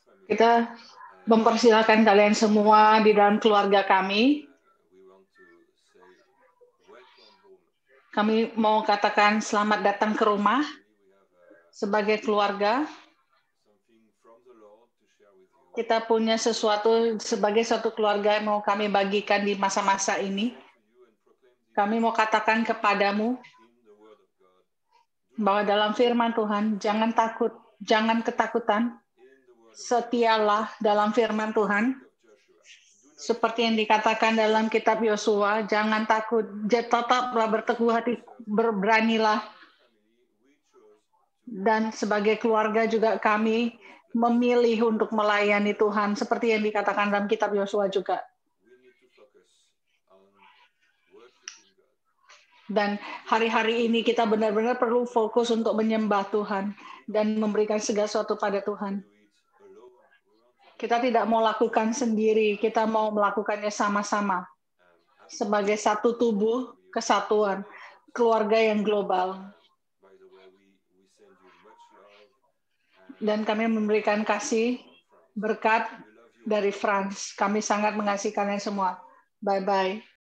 Kita mempersilahkan kalian semua di dalam keluarga kami. Kami mau katakan selamat datang ke rumah sebagai keluarga. Kita punya sesuatu sebagai suatu keluarga yang mau kami bagikan di masa-masa ini. Kami mau katakan kepadamu bahwa dalam firman Tuhan, jangan takut, jangan ketakutan. Setialah dalam firman Tuhan. Seperti yang dikatakan dalam kitab Yosua, jangan takut, tetaplah berteguh hati, berberanilah. Dan sebagai keluarga juga kami memilih untuk melayani Tuhan, seperti yang dikatakan dalam kitab Yosua juga. Dan hari-hari ini kita benar-benar perlu fokus untuk menyembah Tuhan dan memberikan segala sesuatu pada Tuhan. Kita tidak mau lakukan sendiri, kita mau melakukannya sama-sama. Sebagai satu tubuh, kesatuan, keluarga yang global. Dan kami memberikan kasih, berkat dari France. Kami sangat mengasihi kalian semua. Bye-bye.